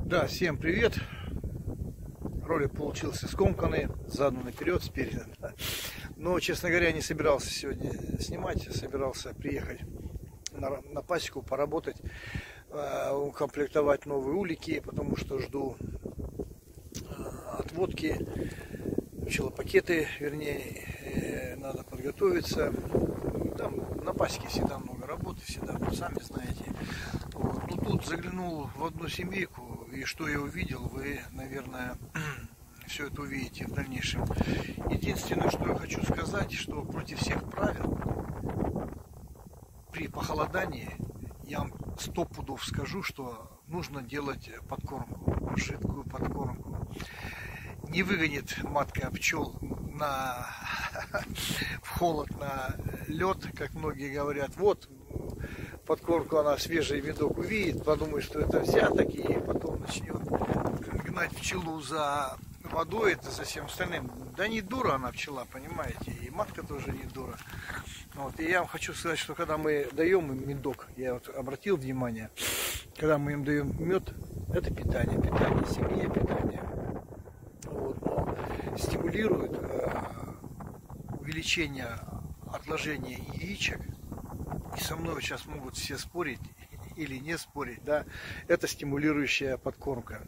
Да, всем привет. Ролик получился скомканный, задом наперед, спереди. Но, честно говоря, не собирался сегодня снимать, собирался приехать на пасеку, поработать, укомплектовать новые улики, потому что жду отводки, пчелопакеты, вернее, надо подготовиться. Там на пасеке всегда много работы, всегда, вы сами знаете. Вот. Ну, тут заглянул в одну семейку, и что я увидел, вы, наверное, все это увидите в дальнейшем. Единственное, что я хочу сказать, что против всех правил, при похолодании, я вам 100 пудов скажу, что нужно делать подкормку, жидкую подкормку. Не выгонит матка пчел в холод, на лед, как многие говорят. Вот подкормку, она свежий медок увидит, подумает, что это взяток, и потом начнет гнать пчелу за водой, это за всем остальным. Да не дура она пчела, понимаете, и матка тоже не дура. Вот. И я вам хочу сказать, что когда мы даем им медок, я вот обратил внимание, когда мы им даем мед, это питание семье, питание. Вот. Но стимулирует увеличение отложения яичек. И со мной сейчас могут все спорить или не спорить, да, это стимулирующая подкормка.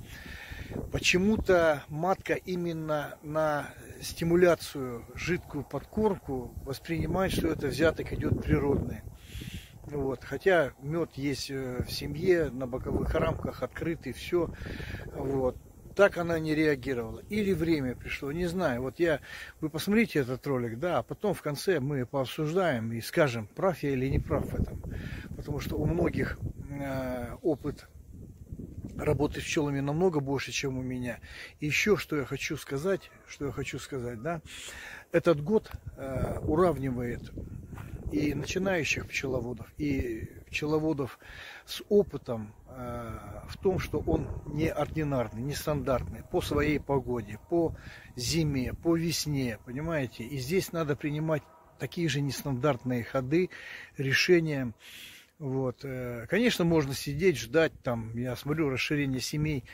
Почему-то матка именно на стимуляцию, жидкую подкормку воспринимает, что это взяток идет природный. Вот. Хотя мед есть в семье, на боковых рамках, открытый, все. Вот. Так она не реагировала. Или время пришло, не знаю. Вот вы посмотрите этот ролик, да, а потом в конце мы пообсуждаем и скажем, прав я или не прав в этом. Потому что у многих опыт работы с пчелами намного больше, чем у меня. И еще что я хочу сказать, да, этот год уравнивает и начинающих пчеловодов, и пчеловодов с опытом в том, что он неординарный, нестандартный по своей погоде, по зиме, по весне, понимаете? И здесь надо принимать такие же нестандартные ходы, решения. Вот. Конечно, можно сидеть, ждать, там, я смотрю, расширение семей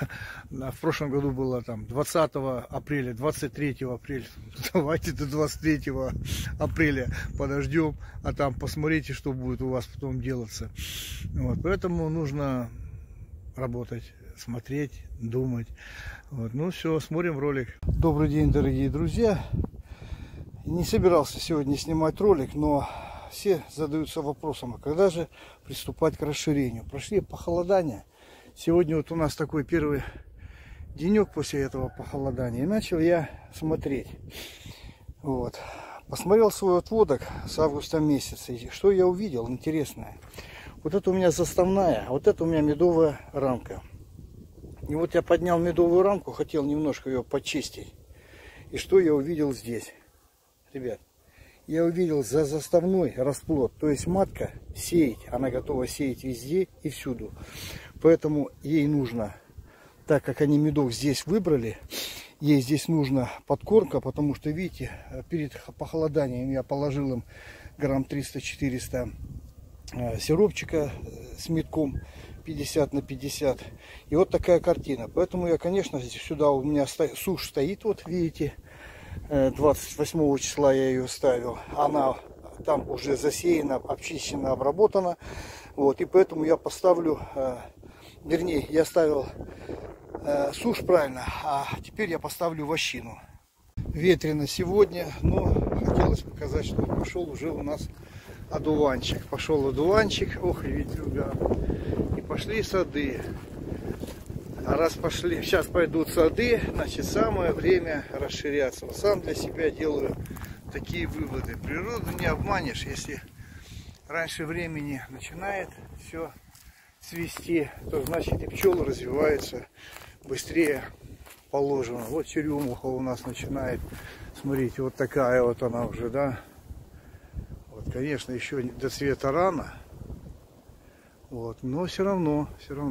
в прошлом году было там 20 апреля, 23 апреля, давайте до 23 апреля подождем, а там посмотрите, что будет у вас потом делаться. Вот. Поэтому нужно работать, смотреть, думать. Вот. Ну все, смотрим ролик. Добрый день, дорогие друзья. Не собирался сегодня снимать ролик, но все задаются вопросом, а когда же приступать к расширению? Прошли похолодания. Сегодня вот у нас такой первый денек после этого похолодания. И начал я смотреть. Вот. Посмотрел свой отводок с августа месяца. И что я увидел интересное? Вот это у меня заставная, а вот это у меня медовая рамка. И вот я поднял медовую рамку, хотел немножко ее почистить. И что я увидел здесь? Ребят. Я увидел за заставной расплод, то есть матка сеять, она готова сеять везде и всюду. Поэтому ей нужно, так как они медок здесь выбрали, ей здесь нужна подкормка, потому что, видите, перед похолоданием я положил им грамм 300-400 сиропчика с медком 50 на 50. И вот такая картина. Поэтому я, конечно, сюда у меня сушь стоит, вот видите. 28 числа я ее ставил, она там уже засеяна, обчищена, обработана, вот, и поэтому я поставлю, вернее, я ставил сушь правильно, а теперь я поставлю вощину. Ветрено сегодня, но хотелось показать, что пошел уже у нас одуванчик, ох, и ветрюга, и пошли сады. А раз пошли, сейчас пойдут сады, значит, самое время расширяться. Вот сам для себя делаю такие выводы. Природу не обманешь, если раньше времени начинает все цвести, то значит и пчелы развиваются быстрее положено. Вот черемуха у нас начинает, смотрите, вот такая вот она уже, да. Вот, конечно, еще до цвета рано, вот, но все равно.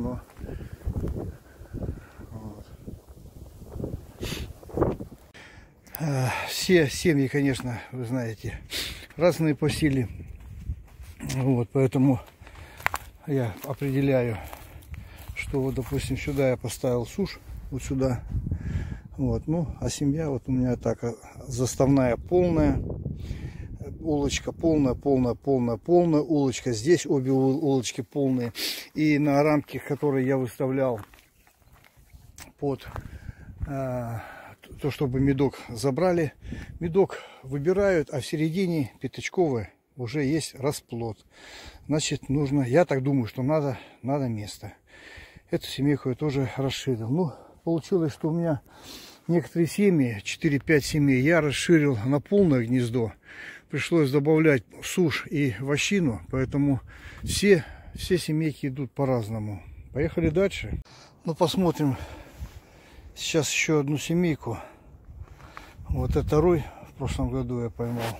Все семьи, конечно, вы знаете, разные по силе. Вот, поэтому я определяю, что что вот, допустим, сюда я поставил сушь, вот сюда. Вот, ну, а семья вот у меня так, заставная полная, улочка полная, улочка. Здесь обе улочки полные. И на рамке, которые я выставлял под то, чтобы медок забрали, медок выбирают, а в середине пятачковый уже есть расплод. Значит, нужно, я так думаю, что надо место. Эту семейку я тоже расширил. Ну, получилось, что у меня некоторые семьи, 4-5 семей, я расширил на полное гнездо. Пришлось добавлять сушь и вощину, поэтому все семейки идут по-разному. Поехали дальше. Ну, посмотрим сейчас еще одну семейку. Вот это рой в прошлом году я поймал.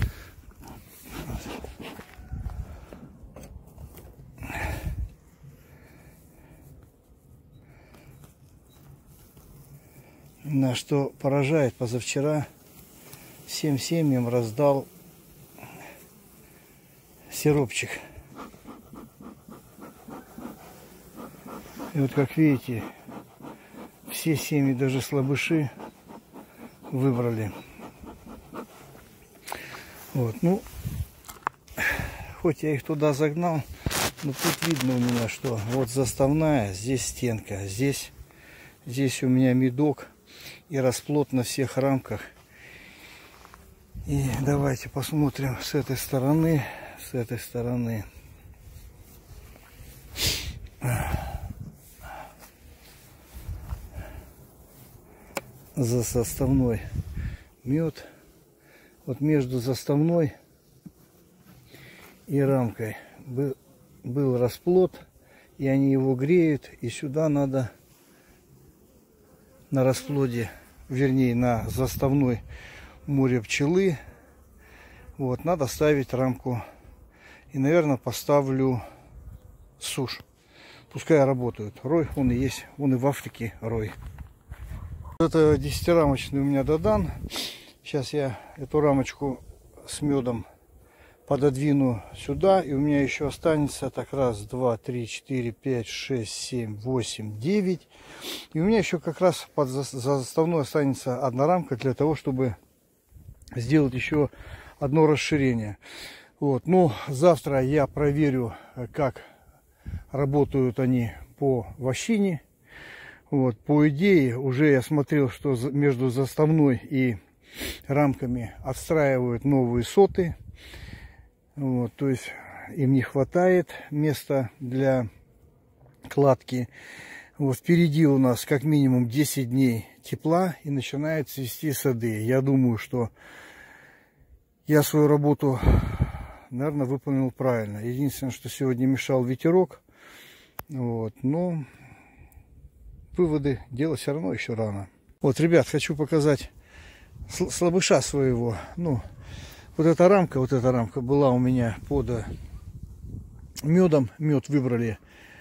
На что поражает, позавчера всем семьям раздал сиропчик. И вот как видите, все семьи, даже слабыши, выбрали. Вот, ну, хоть я их туда загнал, но тут видно у меня, что вот заставная, здесь стенка, здесь у меня медок и расплод на всех рамках. И давайте посмотрим с этой стороны, за заставной мед. Вот между заставной и рамкой был расплод, и они его греют, и сюда надо на расплоде, вернее на заставной море пчелы, вот, надо ставить рамку. И, наверное, поставлю сушь. Пускай работают. Рой, он и есть, он и в Африке рой. Это 10-рамочный у меня додан. Сейчас я эту рамочку с медом пододвину сюда, и у меня еще останется так: раз, два, три, 4, 5, 6, 7, 8, 9. И у меня еще как раз под заставной останется одна рамка для того, чтобы сделать еще одно расширение. Вот, ну, завтра я проверю, как работают они по вощине. Вот, по идее, уже я смотрел, что между заставной и рамками отстраивают новые соты. Вот, то есть им не хватает места для кладки. Вот, впереди у нас как минимум 10 дней тепла и начинают цвести сады. Я думаю, что я свою работу, наверное, выполнил правильно. Единственное, что сегодня мешал ветерок. Вот, но выводы делать все равно еще рано. Вот, ребят, хочу показать слабыша своего. Ну, вот эта рамка была у меня под медом. Мед выбрали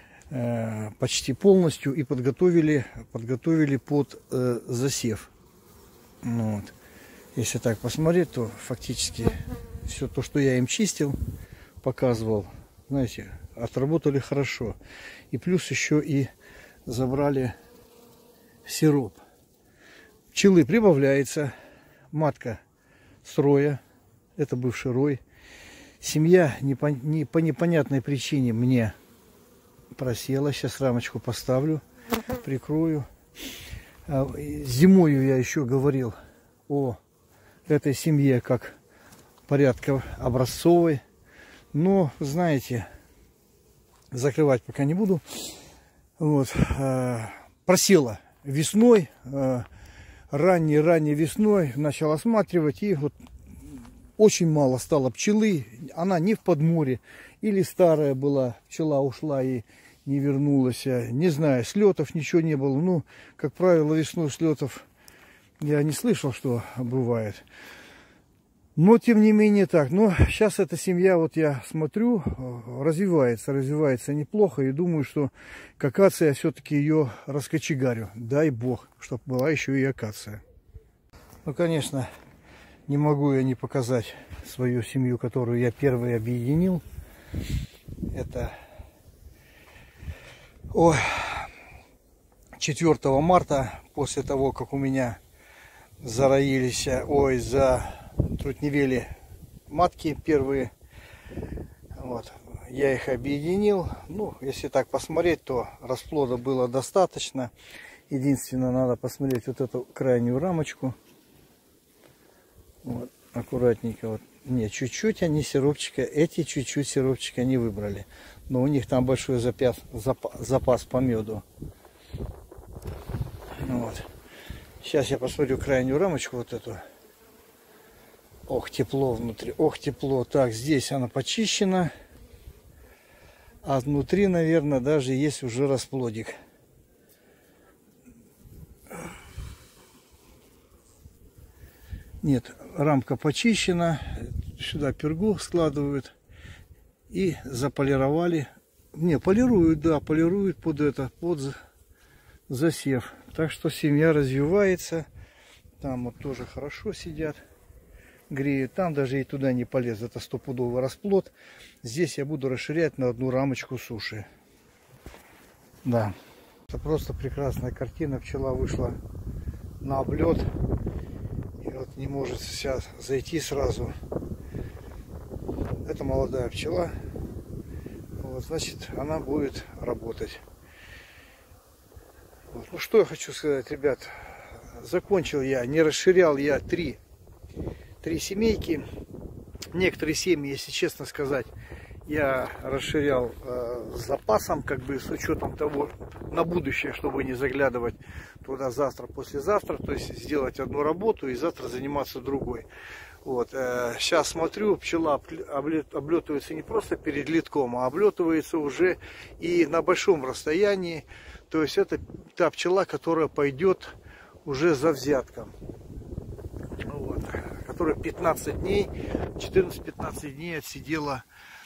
почти полностью и подготовили под засев. Вот. Если так посмотреть, то фактически все то, что я им чистил, показывал, знаете, отработали хорошо. И плюс еще и забрали сироп. Пчелы прибавляется, матка с роя, это бывший рой. Семья по непонятной причине мне просела. Сейчас рамочку поставлю, прикрою. Зимою я еще говорил о этой семье как порядка образцовой. Но, знаете, закрывать пока не буду. Вот. Просела весной, ранней весной начал осматривать, и вот очень мало стало пчелы. Она не в подморе, или старая была, пчела ушла и не вернулась. Не знаю, слетов ничего не было. Ну, как правило, весной слетов я не слышал, что бывает. Но, тем не менее, так. Но сейчас эта семья, вот я смотрю, развивается неплохо. И думаю, что к акации я все-таки ее раскочегарю. Дай бог, чтобы была еще и акация. Ну, конечно, не могу я не показать свою семью, которую я первый объединил. Это 4 марта, после того, как у меня затрутневели матки первые, вот, я их объединил. Ну, если так посмотреть, то расплода было достаточно. Единственное, надо посмотреть вот эту крайнюю рамочку. Вот, аккуратненько. Вот. Не, чуть-чуть они сиропчика, эти чуть-чуть сиропчика не выбрали. Но у них там большой запас по меду. Вот. Сейчас я посмотрю крайнюю рамочку вот эту. Ох, тепло внутри, ох, тепло. Так, здесь она почищена. А внутри, наверное, даже есть уже расплодик. Нет, рамка почищена. Сюда пергу складывают. И заполировали. Не, полируют, да, полируют под засев. Так что семья развивается. Там вот тоже хорошо сидят. Греют. Там даже и туда не полез. Это стопудовый расплод. Здесь я буду расширять на одну рамочку суши. Да. Это просто прекрасная картина. Пчела вышла на облет. И вот не может сейчас зайти сразу. Это молодая пчела. Вот, значит, она будет работать. Вот. Ну что я хочу сказать, ребят. Закончил я, не расширял я три семейки. Некоторые семьи, если честно сказать, я расширял с запасом, как бы с учетом того, на будущее, чтобы не заглядывать туда завтра, послезавтра, то есть сделать одну работу и завтра заниматься другой. Вот. Сейчас смотрю, пчела облетывается не просто перед литком, а облетывается уже и на большом расстоянии. То есть это та пчела, которая пойдет уже за взятком. Вот. Которая 15 дней, 14-15 дней отсидела,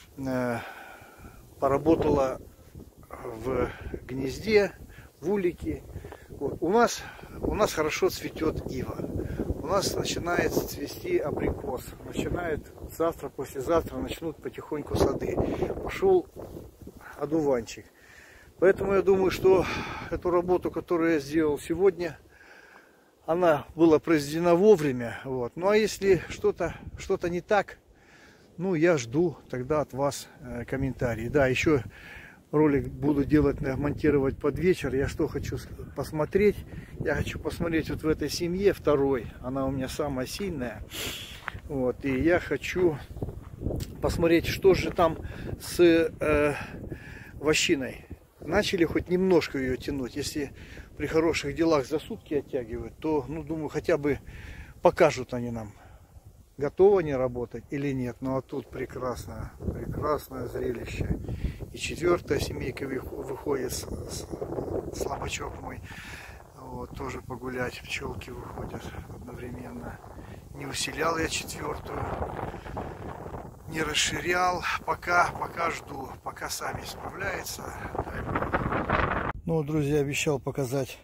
поработала в гнезде, в улике. Вот. У нас хорошо цветет ива. У нас начинает цвести абрикос. Начинает завтра, послезавтра начнут потихоньку сады. Пошел одуванчик. Поэтому я думаю, что эту работу, которую я сделал сегодня, она была произведена вовремя. Вот. Ну а если что-то не так, ну я жду тогда от вас комментарии. Да, еще ролик буду делать, монтировать под вечер. Я что хочу посмотреть? Я хочу посмотреть вот в этой семье второй. Она у меня самая сильная. Вот. И я хочу посмотреть, что же там с вощиной. Начали хоть немножко ее тянуть. Если при хороших делах за сутки оттягивают, то, ну, думаю, хотя бы покажут они нам, готовы они работать или нет. Ну, а тут прекрасное зрелище. И 4-я семейка выходит, слабачок мой. Вот, тоже погулять, пчелки выходят одновременно. Не усилял я 4-ю, не расширял, пока жду, пока сами справляются. Ну, друзья, обещал показать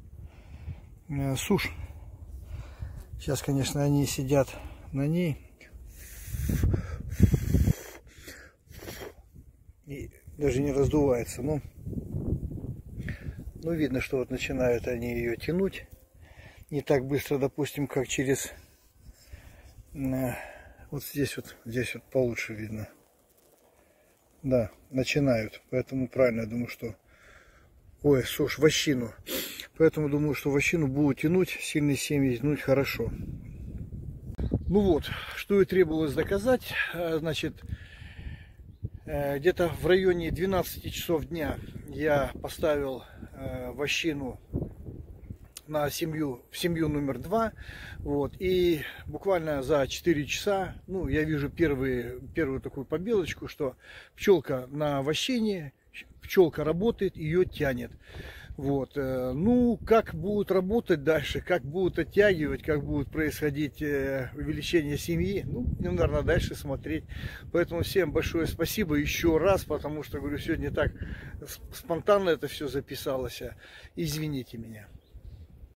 сушь. Сейчас, конечно, они сидят на ней. И даже не раздувается. Ну, видно, что вот начинают они ее тянуть. Не так быстро, допустим, как через... Вот здесь вот получше видно. Да, начинают. Поэтому правильно, я думаю, что... Ой, сушь, вощину. Поэтому думаю, что вощину будут тянуть, сильные семьи тянуть хорошо. Ну вот, что и требовалось доказать. Значит, где-то в районе 12 часов дня я поставил вощину в семью номер 2. Вот, и буквально за 4 часа, ну, я вижу первую такую побелочку, что пчелка на вощине, пчелка работает, ее тянет. Вот. Ну, как будут работать дальше, как будут оттягивать, как будет происходить увеличение семьи, ну, наверное, дальше смотреть. Поэтому всем большое спасибо еще раз, потому что, говорю, сегодня так спонтанно это все записалось. Извините меня.